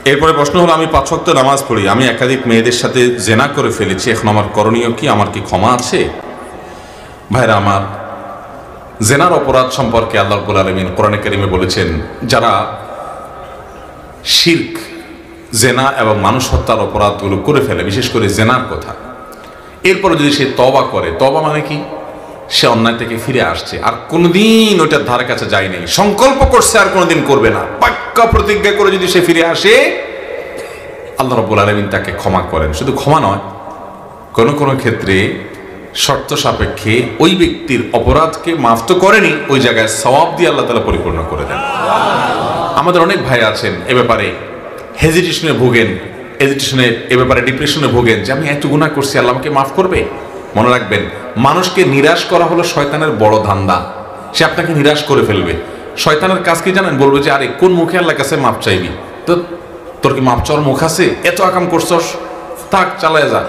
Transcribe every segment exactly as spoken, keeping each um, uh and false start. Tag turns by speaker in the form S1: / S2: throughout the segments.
S1: এরপরে প্রশ্ন হলো, আমি পাঁচ ওয়াক্ত নামাজ পড়ি, আমি একাধিক মেয়েদের সাথে জেনা করে ফেলেছি, এখন আমার করণীয় কি? আমার কি ক্ষমা আছে? ভাইরা আমার, জেনার অপরাধ সম্পর্কে আল্লাহ রাব্বুল আলামিন কোরআনে কারিমে বলেছেন, যারা শিরক, জেনা এবং মানুষ হত্যার অপরাধগুলো করে ফেলে, বিশেষ করে জেনার কথা, এরপরে যদি সে তওবা করে, তওবা মানে কি? সে অন্যায় থেকে ফিরে আসছে, আর কোনোদিন ওইটার ধারে কাছে যায় নাই, সংকল্প করছে আর কোনোদিন করবে না, পাক্কা প্রতিজ্ঞা করে যদি সে ফিরে আসে, আল্লাহ রাব্বুল আলামিন তাকে ক্ষমা করেন। শুধু ক্ষমা নয়, কোনো কোনো ক্ষেত্রে শর্ত সাপেক্ষে ওই ব্যক্তির অপরাধকে মাফ তো করেনি, ওই জায়গায় সওয়াব দিয়ে আল্লাহ তাআলা পরিপূর্ণ করে দেন। আমাদের অনেক ভাই আছেন এ ব্যাপারে হেজিটেশনে ভোগেন, হেজিটেশনে এ ব্যাপারে ডিপ্রেশনে ভোগেন যে আমি এত গুনাহ করছি, আল্লাহ আমাকে মাফ করবে। মনে রাখবেন, মানুষকে নিরাশ করা হলো শয়তানের বড় ধান্দা। সে আপনাকে নিরাশ করে ফেলবে। শয়তানের কাজ কি জানেন? বলবে যে আরে কোন মুখে আল্লাহর কাছে মাপ চাইবি? তো তোর কি মাপ চাওয়ার মুখ আছে? এত আকাম করছস, থাক, চালায় যা।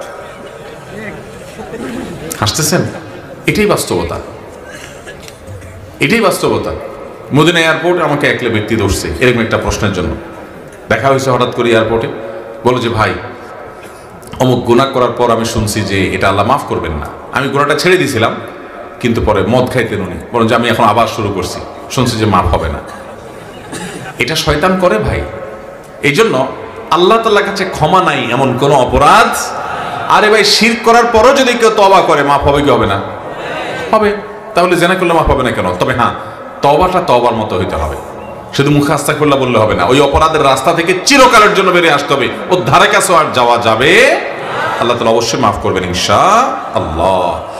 S1: হাসতেছেন? এটাই বাস্তবতা, এটাই বাস্তবতা। মদিনা এয়ারপোর্টে আমাকে একলে ব্যক্তি ধরছে এরকম একটা প্রশ্নের জন্য। দেখা হয়েছে হঠাৎ করে এয়ারপোর্টে, বলো যে ভাই অমুক গুনাহ করার পর আমি শুনছি যে এটা আল্লাহ মাফ করবেন না। আমি গুনাহটা ছেড়ে দিয়েছিলাম, কিন্তু পরে মদ খাইতেন উনি, বলেন যে আমি এখন আবার শুরু করছি, শুনছি যে মাফ হবে না। এটা শয়তান করে ভাই। এই জন্য আল্লাহ তাআলার কাছে ক্ষমা নাই এমন কোন অপরাধ। আরে ভাই, শিরক করার পরও যদি কেউ তওবা করে, মাফ হবে কি হবে না? হবে। তাহলে জেনা করলে মাফ হবে না কেন? তবে হ্যাঁ, তওবাটা তওবার মতো হইতে হবে। শুধু মুখে আস্তাগফিরুল্লাহ বললে হবে না, ওই অপরাধের রাস্তা থেকে চিরকালের জন্য বেরিয়ে আসতে হবে। ওর ধারে কাছে আর যাওয়া যাবে, আল্লাহ তাআলা অবশ্যই মাফ করবেন ইনশাআল্লাহ।